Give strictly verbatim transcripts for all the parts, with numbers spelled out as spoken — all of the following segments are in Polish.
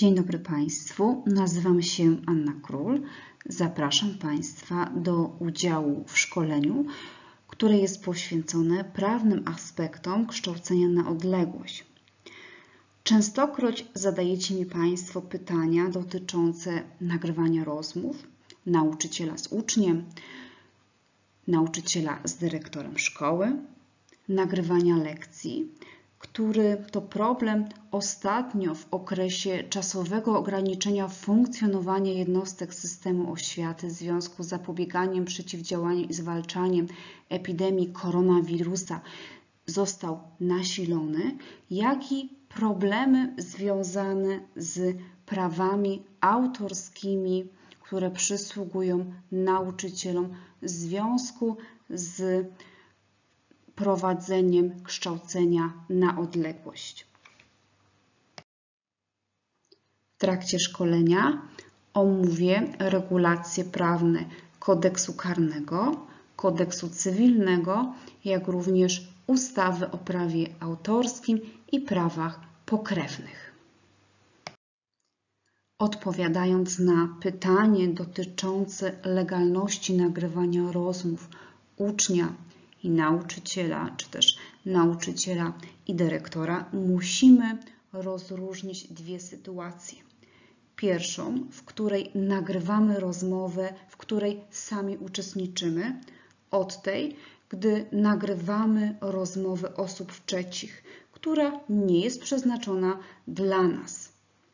Dzień dobry Państwu, nazywam się Anna Król. Zapraszam Państwa do udziału w szkoleniu, które jest poświęcone prawnym aspektom kształcenia na odległość. Częstokroć zadajecie mi Państwo pytania dotyczące nagrywania rozmów nauczyciela z uczniem, nauczyciela z dyrektorem szkoły, nagrywania lekcji, który to problem ostatnio w okresie czasowego ograniczenia funkcjonowania jednostek systemu oświaty w związku z zapobieganiem, przeciwdziałaniem i zwalczaniem epidemii koronawirusa został nasilony, jak i problemy związane z prawami autorskimi, które przysługują nauczycielom w związku z prowadzeniem kształcenia na odległość. W trakcie szkolenia omówię regulacje prawne kodeksu karnego, kodeksu cywilnego, jak również ustawy o prawie autorskim i prawach pokrewnych. Odpowiadając na pytanie dotyczące legalności nagrywania rozmów ucznia i nauczyciela, czy też nauczyciela i dyrektora, musimy rozróżnić dwie sytuacje. Pierwszą, w której nagrywamy rozmowę, w której sami uczestniczymy, od tej, gdy nagrywamy rozmowę osób trzecich, która nie jest przeznaczona dla nas.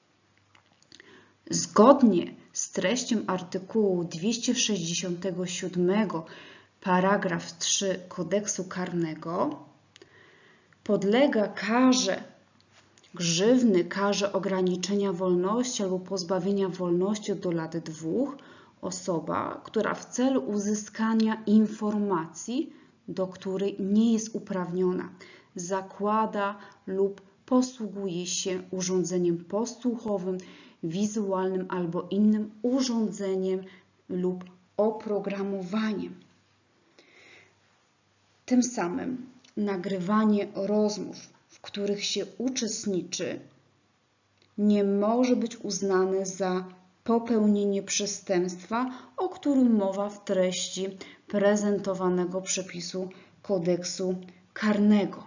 Zgodnie z treścią artykułu dwieście sześćdziesiątego siódmego paragraf trzy kodeksu karnego podlega karze grzywny, karze ograniczenia wolności albo pozbawienia wolności do lat dwóch osoba, która w celu uzyskania informacji, do której nie jest uprawniona, zakłada lub posługuje się urządzeniem podsłuchowym, wizualnym albo innym urządzeniem lub oprogramowaniem. Tym samym nagrywanie rozmów, w których się uczestniczy, nie może być uznane za popełnienie przestępstwa, o którym mowa w treści prezentowanego przepisu kodeksu karnego.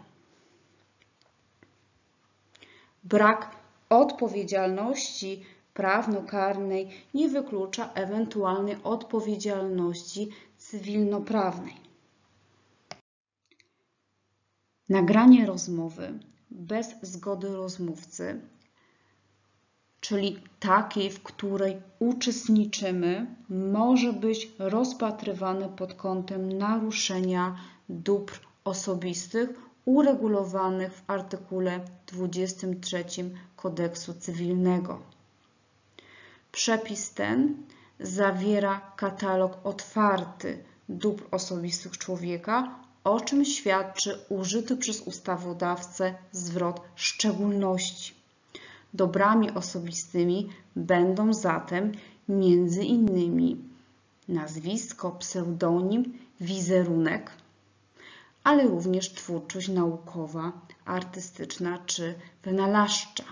Brak odpowiedzialności prawnokarnej nie wyklucza ewentualnej odpowiedzialności cywilnoprawnej. Nagranie rozmowy bez zgody rozmówcy, czyli takiej, w której uczestniczymy, może być rozpatrywane pod kątem naruszenia dóbr osobistych uregulowanych w artykule dwudziestym trzecim kodeksu cywilnego. Przepis ten zawiera katalog otwarty dóbr osobistych człowieka, o czym świadczy użyty przez ustawodawcę zwrot szczególności. Dobrami osobistymi będą zatem między innymi nazwisko, pseudonim, wizerunek, ale również twórczość naukowa, artystyczna czy wynalazcza.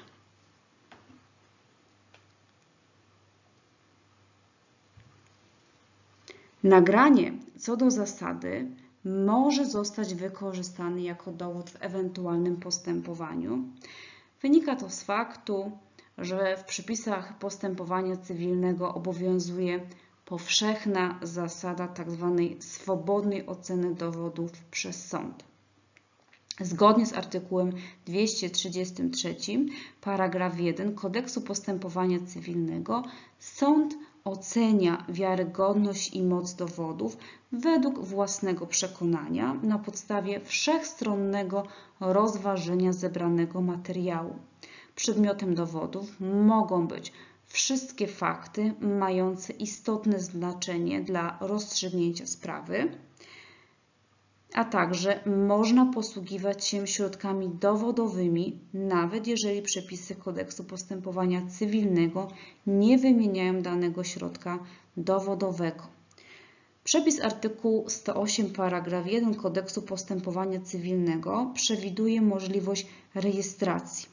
Nagranie co do zasady może zostać wykorzystany jako dowód w ewentualnym postępowaniu. Wynika to z faktu, że w przepisach postępowania cywilnego obowiązuje powszechna zasada tzw. swobodnej oceny dowodów przez sąd. Zgodnie z artykułem dwieście trzydziestym trzecim paragraf jeden kodeksu postępowania cywilnego sąd ocenia wiarygodność i moc dowodów według własnego przekonania na podstawie wszechstronnego rozważenia zebranego materiału. Przedmiotem dowodów mogą być wszystkie fakty mające istotne znaczenie dla rozstrzygnięcia sprawy, a także można posługiwać się środkami dowodowymi, nawet jeżeli przepisy kodeksu postępowania cywilnego nie wymieniają danego środka dowodowego. Przepis artykułu sto osiem paragraf jeden kodeksu postępowania cywilnego przewiduje możliwość rejestracji.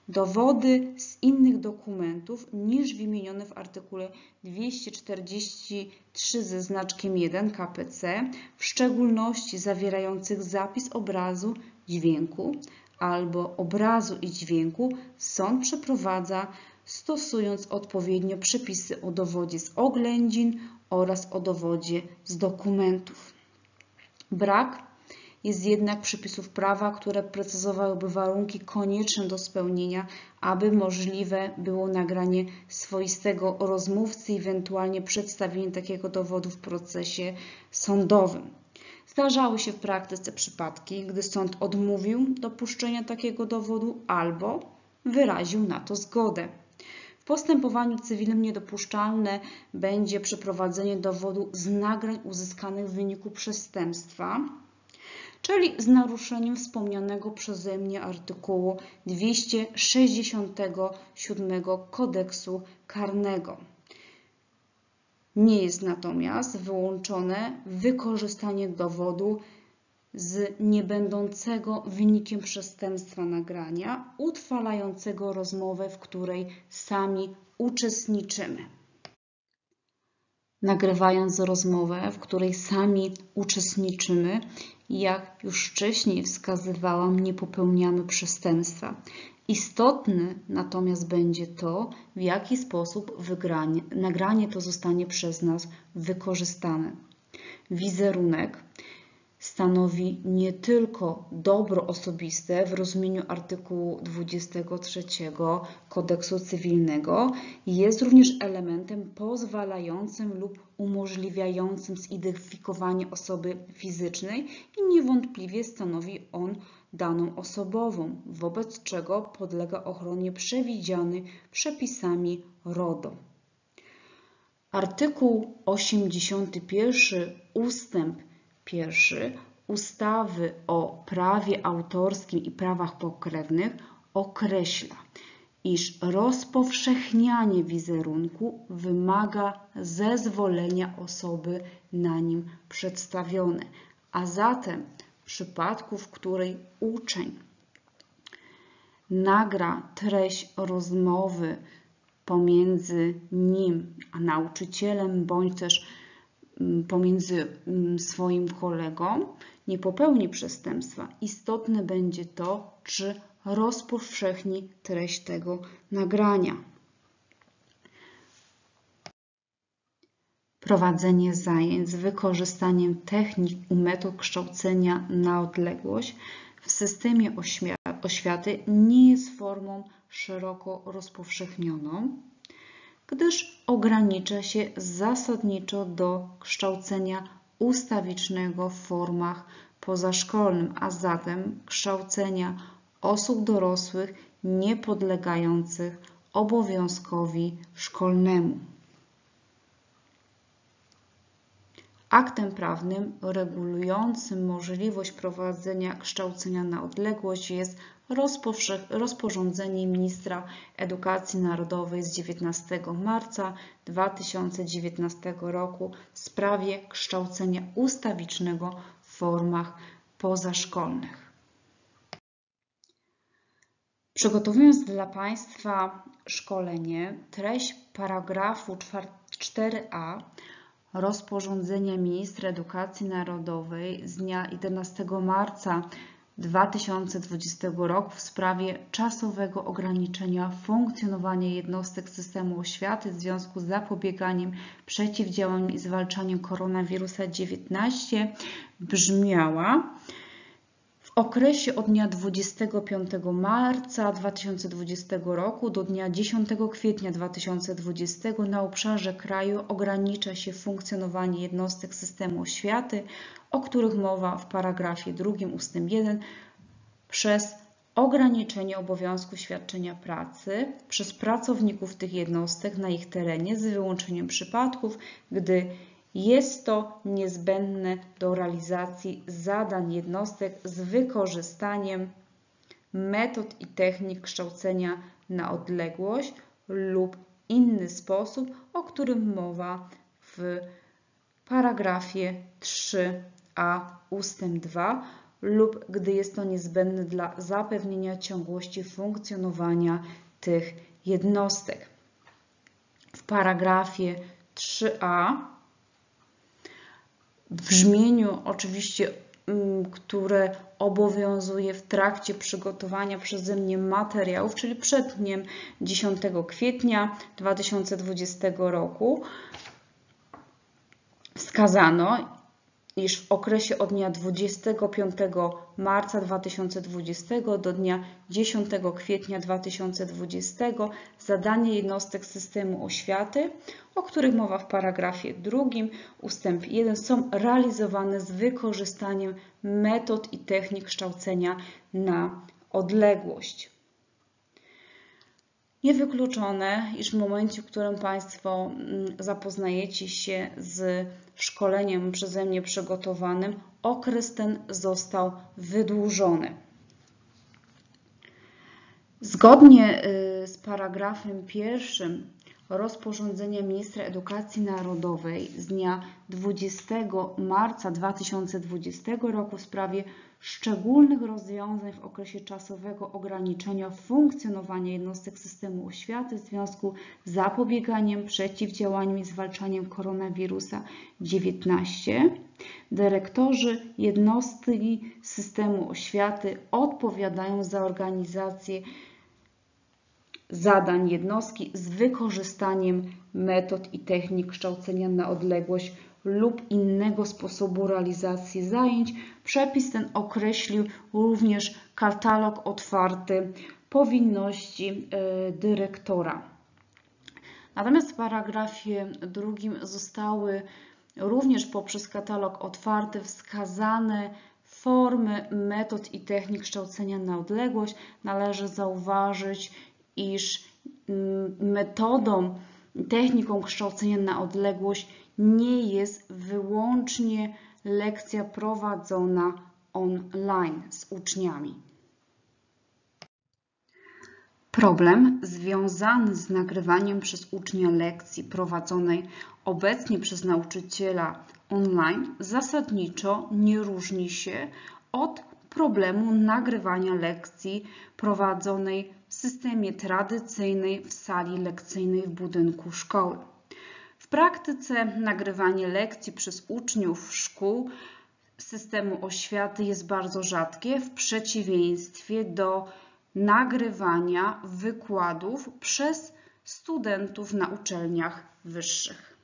dowody z innych dokumentów niż wymienione w artykule dwieście czterdzieści trzy ze znaczkiem jeden K P C, w szczególności zawierających zapis obrazu, dźwięku albo obrazu i dźwięku, sąd przeprowadza, stosując odpowiednio przepisy o dowodzie z oględzin oraz o dowodzie z dokumentów. Brak jest jednak przepisów prawa, które precyzowałyby warunki konieczne do spełnienia, aby możliwe było nagranie swoistego rozmówcy i ewentualnie przedstawienie takiego dowodu w procesie sądowym. Zdarzały się w praktyce przypadki, gdy sąd odmówił dopuszczenia takiego dowodu albo wyraził na to zgodę. W postępowaniu cywilnym niedopuszczalne będzie przeprowadzenie dowodu z nagrań uzyskanych w wyniku przestępstwa, czyli z naruszeniem wspomnianego przeze mnie artykułu dwieście sześćdziesiątego siódmego Kodeksu Karnego. Nie jest natomiast wyłączone wykorzystanie dowodu z niebędącego wynikiem przestępstwa nagrania, utrwalającego rozmowę, w której sami uczestniczymy. Nagrywając rozmowę, w której sami uczestniczymy, jak już wcześniej wskazywałam, nie popełniamy przestępstwa. Istotne natomiast będzie to, w jaki sposób wygranie, nagranie to zostanie przez nas wykorzystane. Wizerunek stanowi nie tylko dobro osobiste w rozumieniu artykułu dwudziestego trzeciego Kodeksu Cywilnego, jest również elementem pozwalającym lub umożliwiającym zidentyfikowanie osoby fizycznej i niewątpliwie stanowi on daną osobową, wobec czego podlega ochronie przewidziany przepisami RODO. Artykuł osiemdziesiąty pierwszy ustęp pierwszy ustawy o prawie autorskim i prawach pokrewnych określa, iż rozpowszechnianie wizerunku wymaga zezwolenia osoby na nim przedstawione, a zatem w przypadku, w której uczeń nagra treść rozmowy pomiędzy nim a nauczycielem, bądź też pomiędzy swoim kolegą, nie popełni przestępstwa. Istotne będzie to, czy rozpowszechni treść tego nagrania. Prowadzenie zajęć z wykorzystaniem technik i metod kształcenia na odległość w systemie oświaty nie jest formą szeroko rozpowszechnioną, gdyż ogranicza się zasadniczo do kształcenia ustawicznego w formach pozaszkolnym, a zatem kształcenia osób dorosłych niepodlegających obowiązkowi szkolnemu. Aktem prawnym regulującym możliwość prowadzenia kształcenia na odległość jest rozporządzenie ministra edukacji narodowej z dziewiętnastego marca dwa tysiące dziewiętnastego roku w sprawie kształcenia ustawicznego w formach pozaszkolnych. Przygotowując dla Państwa szkolenie, treść paragrafu cztery a rozporządzenia ministra edukacji narodowej z dnia jedenastego marca dwa tysiące dwudziestego roku w sprawie czasowego ograniczenia funkcjonowania jednostek systemu oświaty w związku z zapobieganiem, przeciwdziałaniem i zwalczaniem koronawirusa dziewiętnaście brzmiała: w okresie od dnia dwudziestego piątego marca dwa tysiące dwudziestego roku do dnia dziesiątego kwietnia dwa tysiące dwudziestego na obszarze kraju ogranicza się funkcjonowanie jednostek systemu oświaty, o których mowa w paragrafie drugim ustęp jeden, przez ograniczenie obowiązku świadczenia pracy przez pracowników tych jednostek na ich terenie z wyłączeniem przypadków, gdy jest to niezbędne do realizacji zadań jednostek z wykorzystaniem metod i technik kształcenia na odległość lub inny sposób, o którym mowa w paragrafie trzy a ustęp dwa lub gdy jest to niezbędne dla zapewnienia ciągłości funkcjonowania tych jednostek. W paragrafie trzy a w brzmieniu oczywiście, które obowiązuje w trakcie przygotowania przeze mnie materiałów, czyli przed dniem dziesiątego kwietnia dwa tysiące dwudziestego roku, wskazano, iż w okresie od dnia dwudziestego piątego marca dwa tysiące dwudziestego do dnia dziesiątego kwietnia dwa tysiące dwudziestego zadania jednostek systemu oświaty, o których mowa w paragrafie drugim, ustęp jeden, są realizowane z wykorzystaniem metod i technik kształcenia na odległość. Niewykluczone, iż w momencie, w którym Państwo zapoznajecie się z szkoleniem przeze mnie przygotowanym, okres ten został wydłużony. Zgodnie z paragrafem pierwszym rozporządzenia Ministra Edukacji Narodowej z dnia dwudziestego marca dwa tysiące dwudziestego roku w sprawie szczególnych rozwiązań w okresie czasowego ograniczenia funkcjonowania jednostek systemu oświaty w związku z zapobieganiem, przeciwdziałaniem i zwalczaniem koronawirusa dziewiętnaście, dyrektorzy jednostki systemu oświaty odpowiadają za organizację zadań jednostki z wykorzystaniem metod i technik kształcenia na odległość lub innego sposobu realizacji zajęć. Przepis ten określił również katalog otwarty powinności dyrektora. Natomiast w paragrafie drugim zostały również poprzez katalog otwarty wskazane formy, metod i technik kształcenia na odległość. Należy zauważyć, iż metodą, techniką kształcenia na odległość nie jest wyłącznie lekcja prowadzona online z uczniami. Problem związany z nagrywaniem przez ucznia lekcji prowadzonej obecnie przez nauczyciela online zasadniczo nie różni się od problemu nagrywania lekcji prowadzonej w systemie tradycyjnej w sali lekcyjnej w budynku szkoły. W praktyce nagrywanie lekcji przez uczniów szkół systemu oświaty jest bardzo rzadkie w przeciwieństwie do nagrywania wykładów przez studentów na uczelniach wyższych.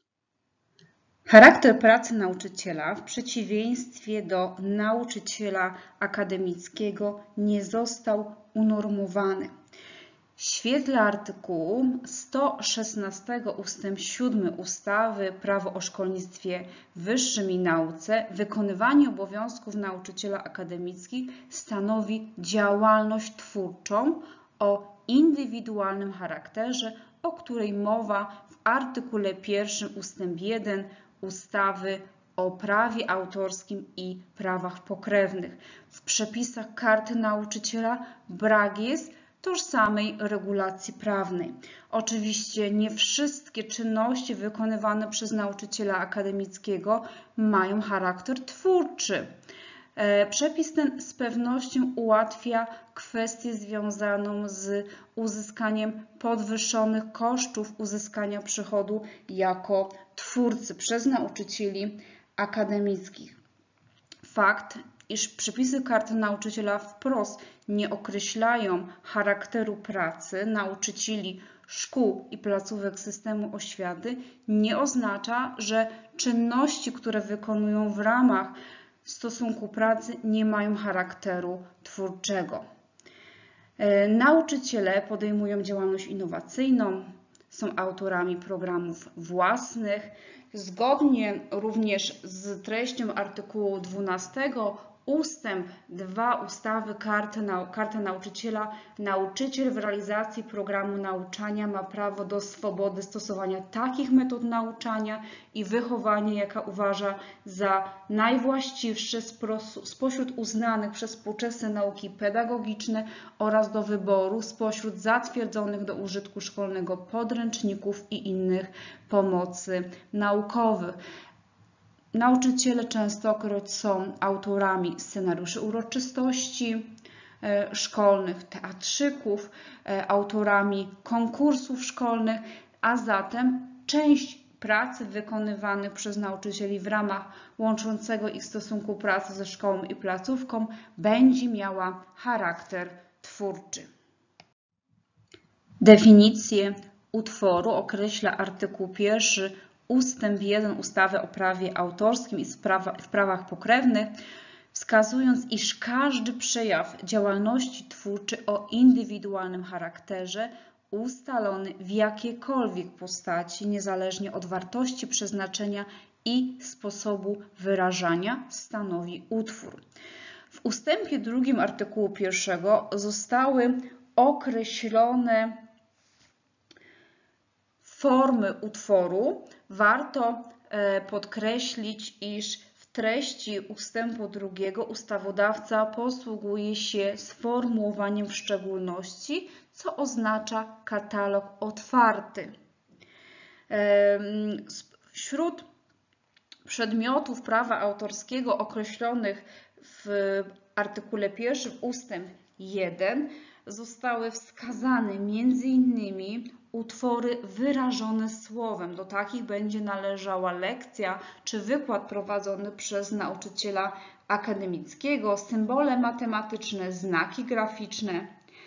Charakter pracy nauczyciela w przeciwieństwie do nauczyciela akademickiego nie został unormowany. W świetle artykułu sto szesnastego ustęp siódmy ustawy Prawo o szkolnictwie wyższym i nauce wykonywanie obowiązków nauczyciela akademickich stanowi działalność twórczą o indywidualnym charakterze, o której mowa w artykule pierwszym ustęp jeden ustawy o prawie autorskim i prawach pokrewnych. W przepisach Karty Nauczyciela brak jest tożsamej regulacji prawnej. Oczywiście nie wszystkie czynności wykonywane przez nauczyciela akademickiego mają charakter twórczy. Przepis ten z pewnością ułatwia kwestię związaną z uzyskaniem podwyższonych kosztów uzyskania przychodu jako twórcy przez nauczycieli akademickich. Fakt, iż przepisy Karty Nauczyciela wprost nie określają charakteru pracy nauczycieli szkół i placówek systemu oświaty, nie oznacza, że czynności, które wykonują w ramach stosunku pracy, nie mają charakteru twórczego. Nauczyciele podejmują działalność innowacyjną, są autorami programów własnych. Zgodnie również z treścią artykułu dwunastego ustęp dwa ustawy Karty, Karta Nauczyciela, nauczyciel w realizacji programu nauczania ma prawo do swobody stosowania takich metod nauczania i wychowania, jaka uważa za najwłaściwsze spośród uznanych przez współczesne nauki pedagogiczne oraz do wyboru spośród zatwierdzonych do użytku szkolnego podręczników i innych pomocy naukowych. Nauczyciele częstokroć są autorami scenariuszy uroczystości szkolnych, teatrzyków, autorami konkursów szkolnych, a zatem część pracy wykonywanych przez nauczycieli w ramach łączącego ich stosunku pracy ze szkołą i placówką będzie miała charakter twórczy. Definicję utworu określa artykuł pierwszy ustęp jeden ustawy o prawie autorskim i w prawach pokrewnych, wskazując, iż każdy przejaw działalności twórczej o indywidualnym charakterze ustalony w jakiejkolwiek postaci, niezależnie od wartości przeznaczenia i sposobu wyrażania, stanowi utwór. W ustępie drugim artykułu pierwszego zostały określone formy utworu. Warto podkreślić, iż w treści ustępu drugiego ustawodawca posługuje się sformułowaniem w szczególności, co oznacza katalog otwarty. Wśród przedmiotów prawa autorskiego określonych w artykule pierwszym ustęp jeden zostały wskazane między innymi utwory wyrażone słowem. Do takich będzie należała lekcja czy wykład prowadzony przez nauczyciela akademickiego, symbole matematyczne, znaki graficzne,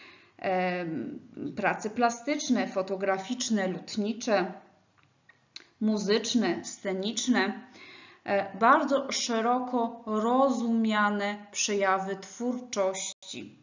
prace plastyczne, fotograficzne, lutnicze, muzyczne, sceniczne, bardzo szeroko rozumiane przejawy twórczości.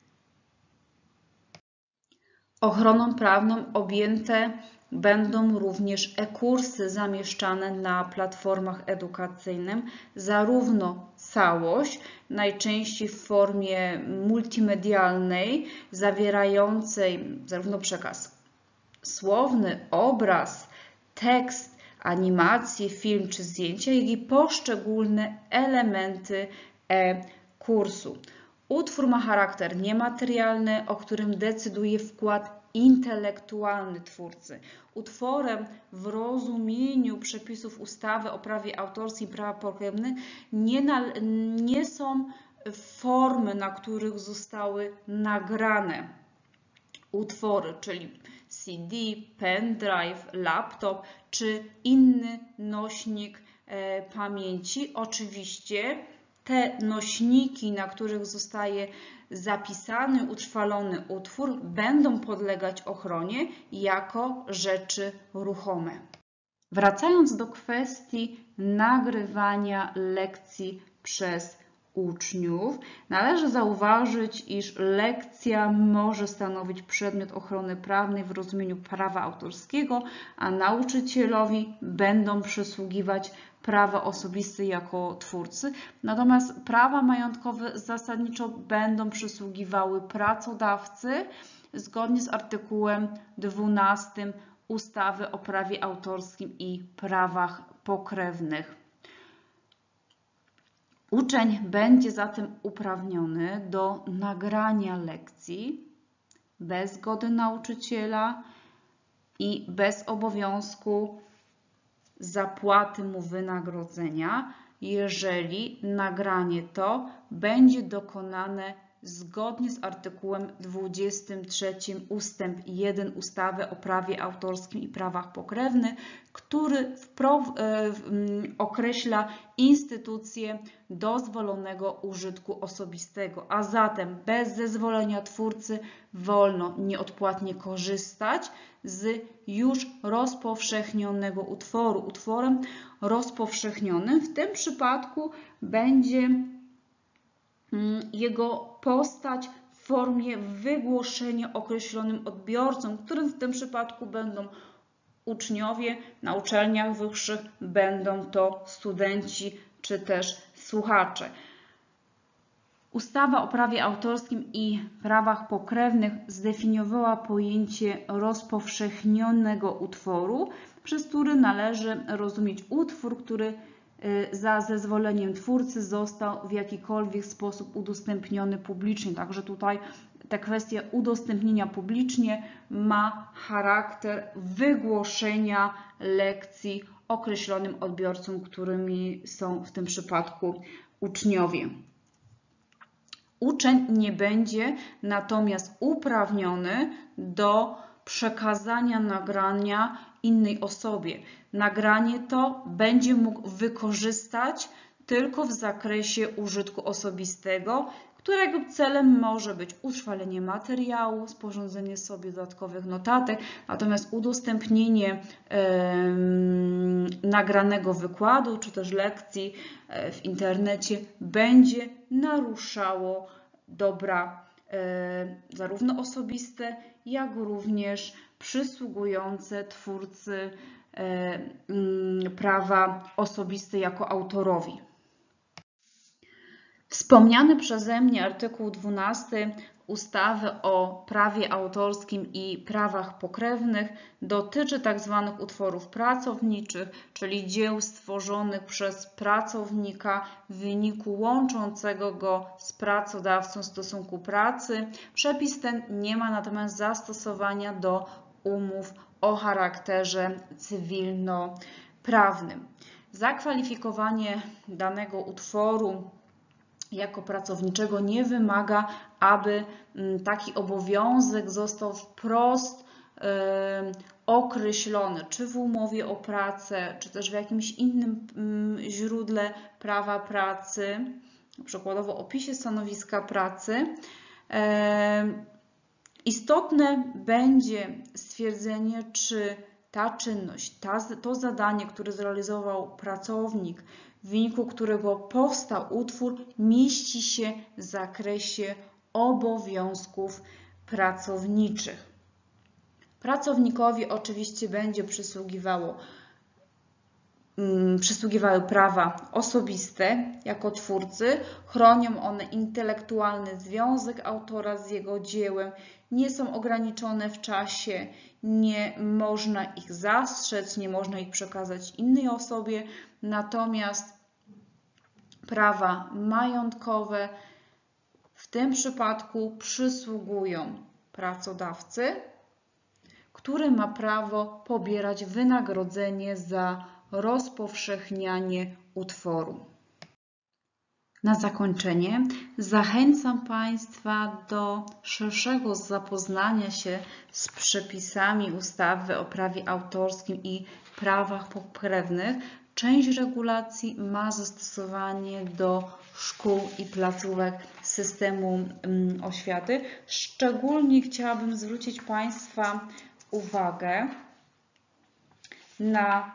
Ochroną prawną objęte będą również e-kursy zamieszczane na platformach edukacyjnych, zarówno całość, najczęściej w formie multimedialnej, zawierającej zarówno przekaz słowny, obraz, tekst, animacje, film czy zdjęcia, jak i poszczególne elementy e-kursu. Utwór ma charakter niematerialny, o którym decyduje wkład intelektualny twórcy. Utworem w rozumieniu przepisów ustawy o prawie autorskim i prawa pokrewnych nie, nie są formy, na których zostały nagrane utwory, czyli C D, pendrive, laptop czy inny nośnik e, pamięci. Oczywiście te nośniki, na których zostaje zapisany, utrwalony utwór, będą podlegać ochronie jako rzeczy ruchome. Wracając do kwestii nagrywania lekcji przez uczniów, należy zauważyć, iż lekcja może stanowić przedmiot ochrony prawnej w rozumieniu prawa autorskiego, a nauczycielowi będą przysługiwać prawa osobiste jako twórcy, natomiast prawa majątkowe zasadniczo będą przysługiwały pracodawcy zgodnie z artykułem dwunastym ustawy o prawie autorskim i prawach pokrewnych. Uczeń będzie zatem uprawniony do nagrania lekcji bez zgody nauczyciela i bez obowiązku zapłaty mu wynagrodzenia, jeżeli nagranie to będzie dokonane zgodnie z artykułem dwudziestym trzecim ustęp jeden ustawy o prawie autorskim i prawach pokrewnych, który określa instytucję dozwolonego użytku osobistego, a zatem bez zezwolenia twórcy wolno nieodpłatnie korzystać z już rozpowszechnionego utworu. Utworem rozpowszechnionym w tym przypadku będzie jego postać w formie wygłoszenia określonym odbiorcom, którym w tym przypadku będą uczniowie na uczelniach wyższych, będą to studenci czy też słuchacze. Ustawa o prawie autorskim i prawach pokrewnych zdefiniowała pojęcie rozpowszechnionego utworu, przez który należy rozumieć utwór, który za zezwoleniem twórcy został w jakikolwiek sposób udostępniony publicznie. Także tutaj ta kwestia udostępnienia publicznie ma charakter wygłoszenia lekcji określonym odbiorcą, którymi są w tym przypadku uczniowie. Uczeń nie będzie natomiast uprawniony do przekazania nagrania innej osobie. Nagranie to będzie mógł wykorzystać tylko w zakresie użytku osobistego, którego celem może być utrwalenie materiału, sporządzenie sobie dodatkowych notatek, natomiast udostępnienie e, nagranego wykładu czy też lekcji e, w internecie będzie naruszało dobra e, zarówno osobiste, jak również przysługujące twórcy e, m, prawa osobiste jako autorowi. Wspomniany przeze mnie artykuł dwunasty ustawy o prawie autorskim i prawach pokrewnych dotyczy tzw. utworów pracowniczych, czyli dzieł stworzonych przez pracownika w wyniku łączącego go z pracodawcą stosunku pracy. Przepis ten nie ma natomiast zastosowania do umów o charakterze cywilnoprawnym. Zakwalifikowanie danego utworu jako pracowniczego nie wymaga, aby taki obowiązek został wprost e, określony, czy w umowie o pracę, czy też w jakimś innym m, źródle prawa pracy, przykładowo opisie stanowiska pracy. E, istotne będzie stwierdzenie, czy ta czynność, ta, to zadanie, które zrealizował pracownik, w wyniku którego powstał utwór, mieści się w zakresie obowiązków pracowniczych. Pracownikowi oczywiście będzie przysługiwało, um, przysługiwały prawa osobiste jako twórcy. Chronią one intelektualny związek autora z jego dziełem. Nie są ograniczone w czasie, nie można ich zastrzec, nie można ich przekazać innej osobie. Natomiast prawa majątkowe w tym przypadku przysługują pracodawcy, który ma prawo pobierać wynagrodzenie za rozpowszechnianie utworu. Na zakończenie zachęcam Państwa do szerszego zapoznania się z przepisami ustawy o prawie autorskim i prawach pokrewnych. Część regulacji ma zastosowanie do szkół i placówek systemu oświaty. Szczególnie chciałabym zwrócić Państwa uwagę na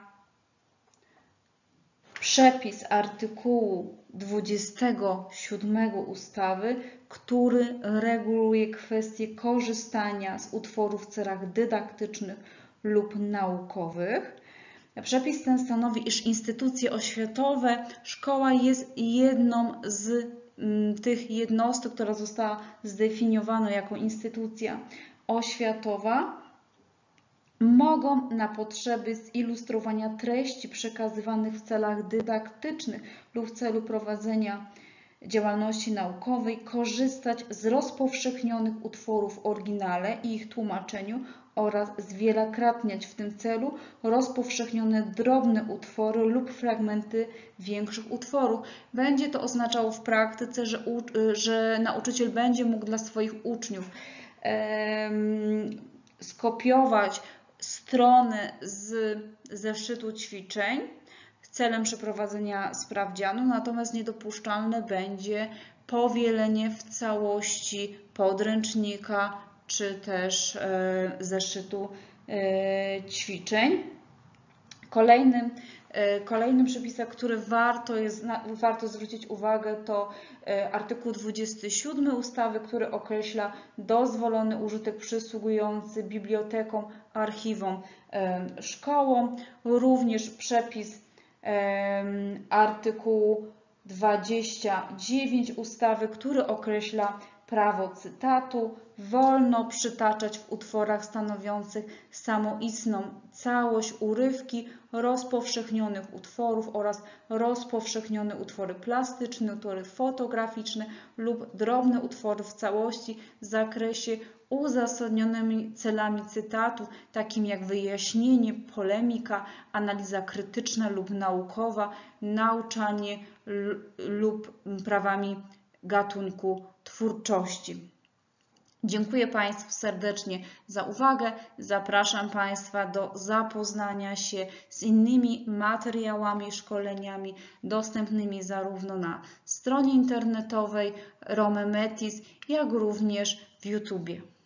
przepis artykułu dwudziestego siódmego ustawy, który reguluje kwestię korzystania z utworów w celach dydaktycznych lub naukowych. Przepis ten stanowi, iż instytucje oświatowe, szkoła jest jedną z tych jednostek, która została zdefiniowana jako instytucja oświatowa, mogą na potrzeby zilustrowania treści przekazywanych w celach dydaktycznych lub w celu prowadzenia działalności naukowej korzystać z rozpowszechnionych utworów w oryginale i ich tłumaczeniu oraz zwielokrotniać w tym celu rozpowszechnione drobne utwory lub fragmenty większych utworów. Będzie to oznaczało w praktyce, że, że nauczyciel będzie mógł dla swoich uczniów em, skopiować strony z zeszytu ćwiczeń celem przeprowadzenia sprawdzianu, natomiast niedopuszczalne będzie powielenie w całości podręcznika czy też zeszytu ćwiczeń. Kolejnym, kolejnym przepisem, który warto, jest, warto zwrócić uwagę, to artykuł dwudziesty siódmy ustawy, który określa dozwolony użytek przysługujący bibliotekom, archiwom, szkołom. Również przepis artykułu dwudziestego dziewiątego ustawy, który określa prawo cytatu. Wolno przytaczać w utworach stanowiących samoistną całość urywki rozpowszechnionych utworów oraz rozpowszechnione utwory plastyczne, utwory fotograficzne lub drobne utwory w całości w zakresie uzasadnionymi celami cytatu, takimi jak wyjaśnienie, polemika, analiza krytyczna lub naukowa, nauczanie lub prawami gatunku twórczości. Dziękuję Państwu serdecznie za uwagę. Zapraszam Państwa do zapoznania się z innymi materiałami, szkoleniami dostępnymi zarówno na stronie internetowej Romemetis, jak również w YouTubie.